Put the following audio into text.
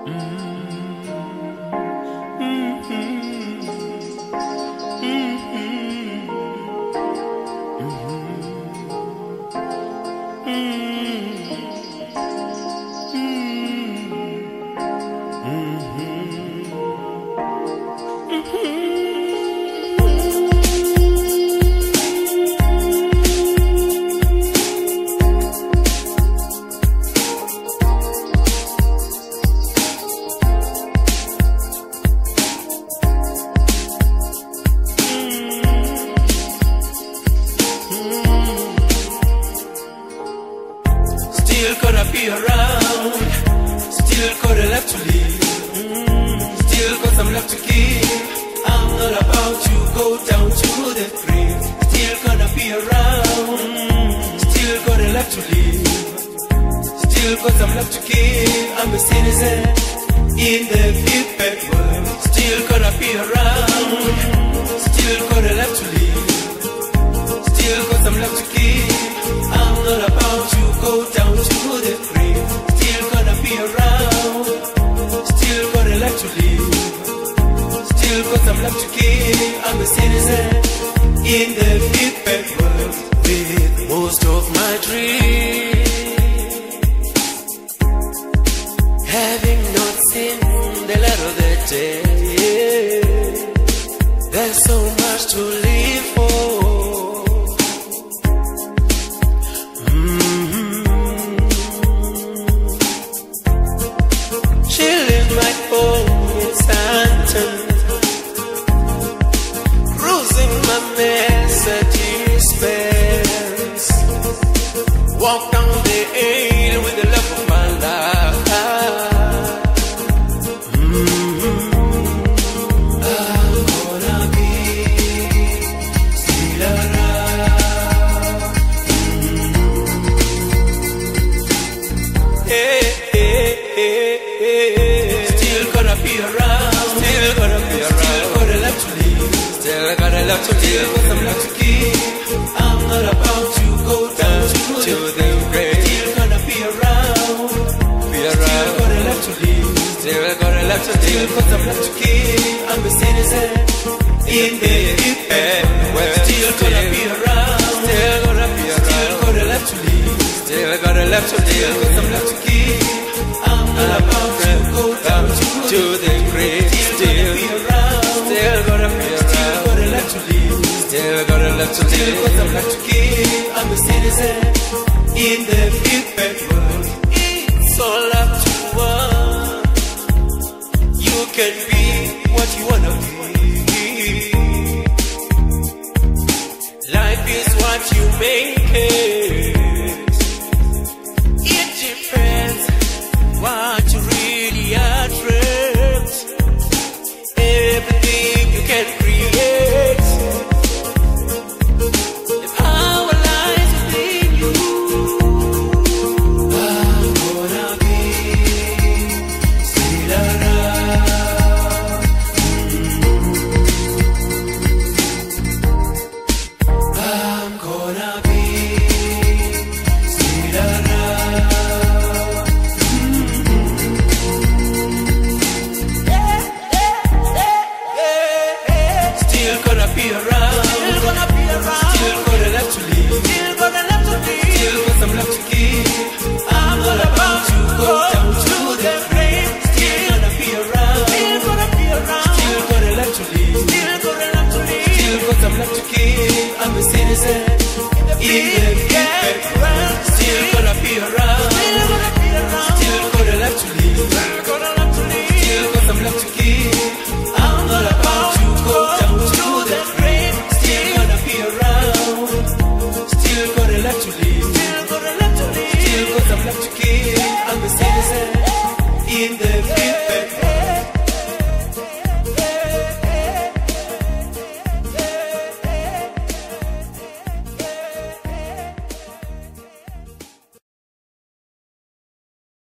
Still gonna be around, still got a lot to live, still got some love to give. I'm not about to go down to the grave. Still gonna be around, still got a lot to live, still got some love to give. I'm a citizen in the big bad world. Still gonna be around, still got a lot to live, still got some love to give. I'm not about to go down to the grave. Still gonna be around, still got a lot to live, still got some love to give. I'm a citizen in the big bad world with most of my dreams, having not seen the light of the day. There's so much to live for. Walk down the aisle with the love of my life. I'm gonna be still around. Still gonna be around. Still gonna be around. Still got a lot to live. Still got a lot to live. Still got some love to give. I'm not about to go down to the grave. Still gonna be around. Be around. Still got a lot to live. Still got a lot to live. Still got some love to give. I'm a citizen in the deep end. Still gonna be around. Still gonna be around. Still got a lot to live. Still got a lot to live. Still got some love to give. I'm not about to go down to the grave. Still gonna be around. Still gonna be around. Still got a lot to live. Still got a lot to live. Still got some love to give. I'm a citizen in the big bad world. It's all up to one. You can be what you wanna be. Life is what you make it. It depends what you really attract. Everything you can create. The power lies within you. I'm gonna be still around. I'm gonna be still around. Still gonna be around. Still gonna be around. Still got a lot to live. Still got a lot to live. Still got some love to give. I'm not about to go down to the grave. Still gonna be around. Still gonna be around. Still got a lot to live. Still got a lot to live. Still got some love to give. I'm a citizen in the big bad world.